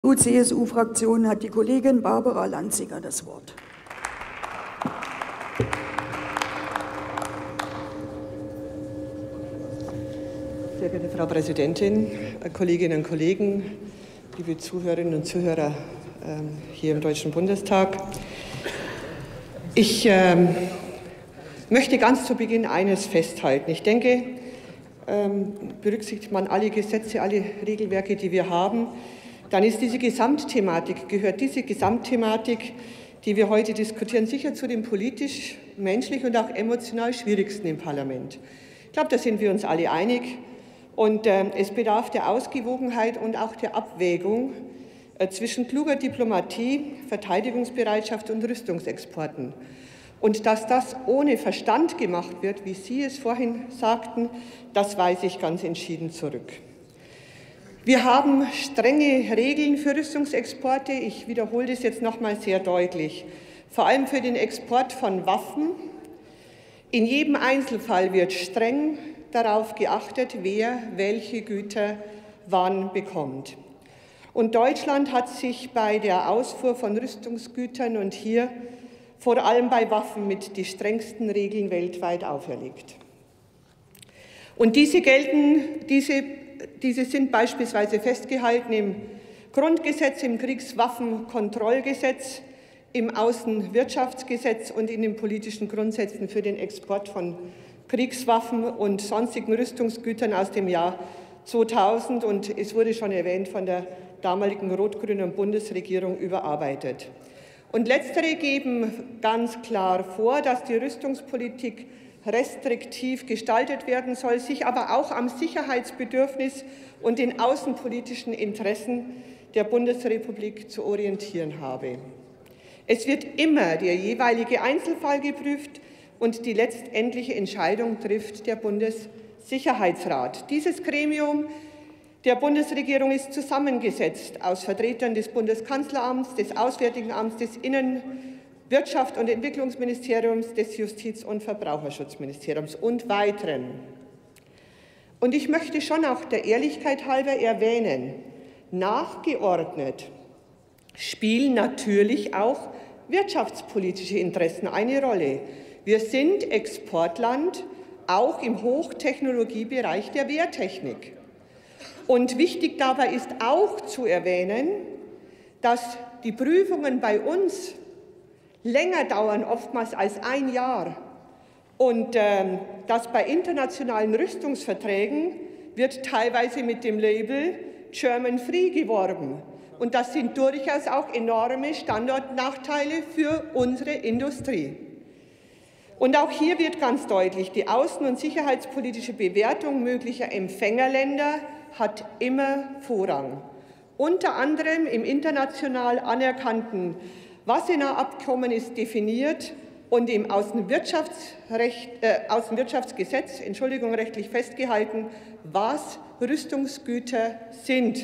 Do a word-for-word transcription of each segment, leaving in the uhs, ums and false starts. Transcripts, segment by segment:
Die C S U-Fraktion hat die Kollegin Barbara Lanziger das Wort. Sehr geehrte Frau Präsidentin, Kolleginnen und Kollegen, liebe Zuhörerinnen und Zuhörer hier im Deutschen Bundestag. Ich ähm, möchte ganz zu Beginn eines festhalten. Ich denke, ähm, berücksichtigt man alle Gesetze, alle Regelwerke, die wir haben, dann ist diese Gesamtthematik, gehört diese Gesamtthematik, die wir heute diskutieren, sicher zu den politisch, menschlich und auch emotional schwierigsten im Parlament. Ich glaube, da sind wir uns alle einig. Und äh, es bedarf der Ausgewogenheit und auch der Abwägung äh, zwischen kluger Diplomatie, Verteidigungsbereitschaft und Rüstungsexporten. Und dass das ohne Verstand gemacht wird, wie Sie es vorhin sagten, das weise ich ganz entschieden zurück. Wir haben strenge Regeln für Rüstungsexporte. Ich wiederhole das jetzt noch mal sehr deutlich. Vor allem für den Export von Waffen. In jedem Einzelfall wird streng darauf geachtet, wer welche Güter wann bekommt. Und Deutschland hat sich bei der Ausfuhr von Rüstungsgütern und hier vor allem bei Waffen mit die strengsten Regeln weltweit auferlegt. Und diese gelten, diese Diese sind beispielsweise festgehalten im Grundgesetz, im Kriegswaffenkontrollgesetz, im Außenwirtschaftsgesetz und in den politischen Grundsätzen für den Export von Kriegswaffen und sonstigen Rüstungsgütern aus dem Jahr zweitausend. Und es wurde schon erwähnt, von der damaligen rot-grünen Bundesregierung überarbeitet. Und letztere geben ganz klar vor, dass die Rüstungspolitik restriktiv gestaltet werden soll, sich aber auch am Sicherheitsbedürfnis und den außenpolitischen Interessen der Bundesrepublik zu orientieren habe. Es wird immer der jeweilige Einzelfall geprüft und die letztendliche Entscheidung trifft der Bundessicherheitsrat. Dieses Gremium der Bundesregierung ist zusammengesetzt aus Vertretern des Bundeskanzleramts, des Auswärtigen Amts, des Innen- Wirtschafts- und Entwicklungsministeriums, des Justiz- und Verbraucherschutzministeriums und weiteren. Und ich möchte schon auch der Ehrlichkeit halber erwähnen, nachgeordnet spielen natürlich auch wirtschaftspolitische Interessen eine Rolle. Wir sind Exportland, auch im Hochtechnologiebereich der Wehrtechnik. Und wichtig dabei ist auch zu erwähnen, dass die Prüfungen bei uns länger dauern, oftmals als ein Jahr. Und ähm, dass bei internationalen Rüstungsverträgen wird teilweise mit dem Label German Free geworben. Und das sind durchaus auch enorme Standortnachteile für unsere Industrie. Und auch hier wird ganz deutlich, die außen- und sicherheitspolitische Bewertung möglicher Empfängerländer hat immer Vorrang. Unter anderem im international anerkannten Wassenaar-Abkommen ist definiert und im Außenwirtschaftsrecht, äh, Außenwirtschaftsgesetz Entschuldigung, rechtlich festgehalten, was Rüstungsgüter sind.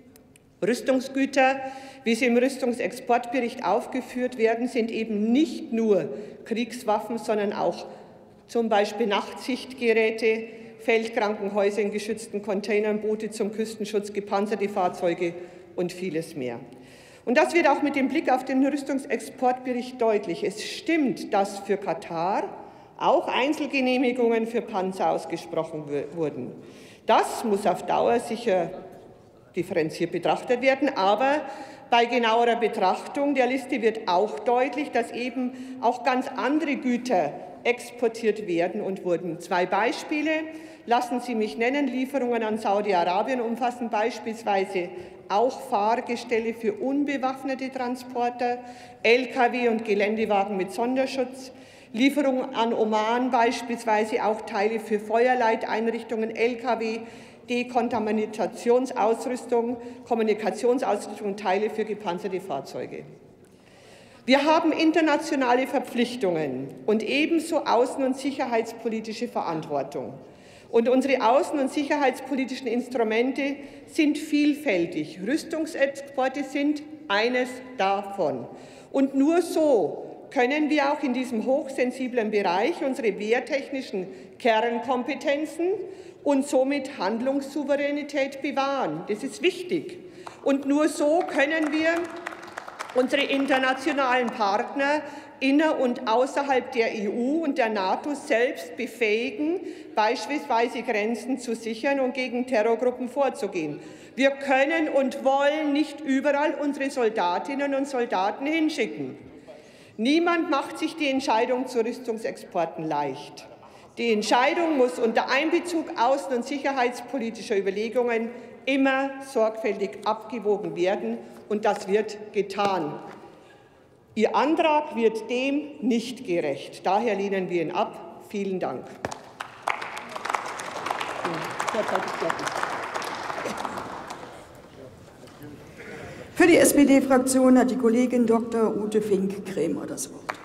Rüstungsgüter, wie sie im Rüstungsexportbericht aufgeführt werden, sind eben nicht nur Kriegswaffen, sondern auch zum Beispiel Nachtsichtgeräte, Feldkrankenhäuser in geschützten Containern, Boote zum Küstenschutz, gepanzerte Fahrzeuge und vieles mehr. Und das wird auch mit dem Blick auf den Rüstungsexportbericht deutlich. Es stimmt, dass für Katar auch Einzelgenehmigungen für Panzer ausgesprochen wurden. Das muss auf Dauer sicher differenziert betrachtet werden, aber bei genauerer Betrachtung der Liste wird auch deutlich, dass eben auch ganz andere Güter exportiert werden und wurden. Zwei Beispiele lassen Sie mich nennen. Lieferungen an Saudi-Arabien umfassen beispielsweise auch Fahrgestelle für unbewaffnete Transporter, L K W und Geländewagen mit Sonderschutz, Lieferungen an Oman beispielsweise auch Teile für Feuerleiteinrichtungen, L K W, Dekontaminationsausrüstung, Kommunikationsausrüstung und Teile für gepanzerte Fahrzeuge. Wir haben internationale Verpflichtungen und ebenso außen- und sicherheitspolitische Verantwortung. Und unsere außen- und sicherheitspolitischen Instrumente sind vielfältig. Rüstungsexporte sind eines davon. Und nur so können wir auch in diesem hochsensiblen Bereich unsere wehrtechnischen Kernkompetenzen und somit Handlungssouveränität bewahren. Das ist wichtig. Und nur so können wir unsere internationalen Partner inner- und außerhalb der E U und der NATO selbst befähigen, beispielsweise Grenzen zu sichern und gegen Terrorgruppen vorzugehen. Wir können und wollen nicht überall unsere Soldatinnen und Soldaten hinschicken. Niemand macht sich die Entscheidung zu Rüstungsexporten leicht. Die Entscheidung muss unter Einbezug außen- und sicherheitspolitischer Überlegungen immer sorgfältig abgewogen werden, und das wird getan. Ihr Antrag wird dem nicht gerecht. Daher lehnen wir ihn ab. Vielen Dank. Für die S P D-Fraktion hat die Kollegin Doktor Ute Fink-Krämer das Wort.